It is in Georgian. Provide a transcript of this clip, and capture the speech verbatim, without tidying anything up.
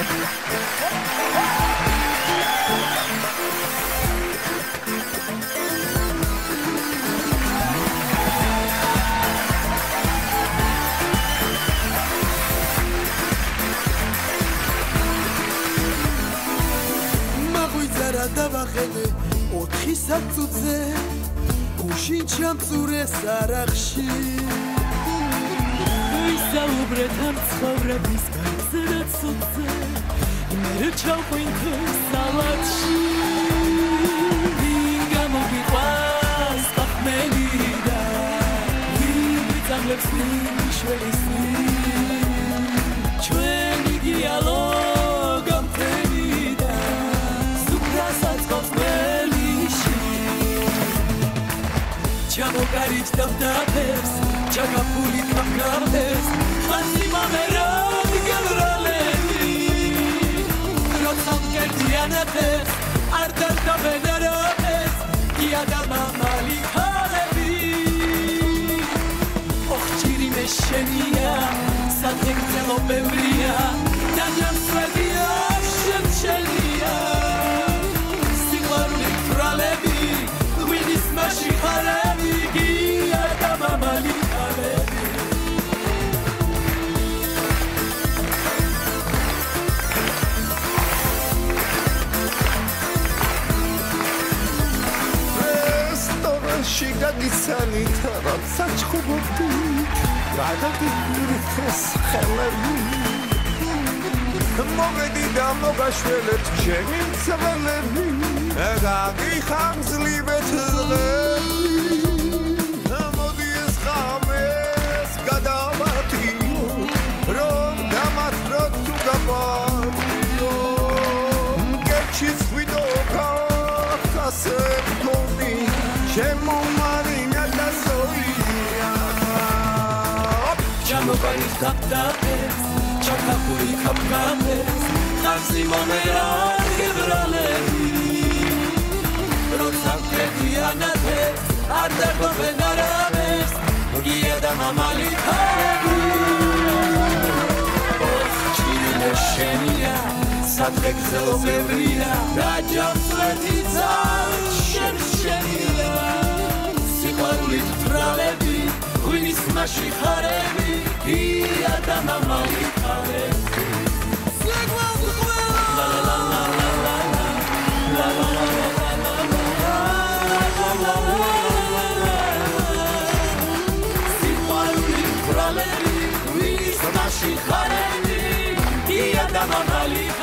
დავახელე ოთხი საწუთზე გუშინ ჩამწურე სარახში ვისაუბრეთ ამ ცხოვრების განცდაცუძე მე ჩავყვინთო სალათში ვინ გამოგიყვანს ხმელი და ვინ ვიწამლებს მიშველის ჩვენი დიალოგ ჩამოგარით დავდაფებს ჩაგაფული კაფკაფებს ხანსი მამერად გებრალები როცა მკერდიანებს არ დადაბენერებს იადა მამალი ხალები ოხ ჭირი მე შენია სათეკცელო ბევრია და ნამსვედია შემჩენია სიყვარული ფრალები ღვინის მასში ხარები შეგაგიცანით რაცა ჩხუბობდი გადაგიგვრითეს ხელები მოგედი და მოგაშველეთ ჩემი მცველები გაგიხამძლივეთ დღები მოდი ეს ღამეს გადავატიო რომ დამათროთ თუ გაპატიო მკერჩის ხვიდო ქასე მქონი Chemo marina da soia Chamo pani taptapes Chakapuri kapkapes Tansi mameran gebralevi Rotzam kredianates Ardego benarabes Gieda mamali karevi Os chile shenia Sadrek zelobevria Rajam svetica Shem shenia სიყვარულით თრალები ღვინის მასში ხარები იადა მამალი ხარები სიყვარული ყველა ლა ლა ლა ლა ლა ლა ლა ლა სიყვარულით თრალები ღვინის მასში ხარები იადა მამალი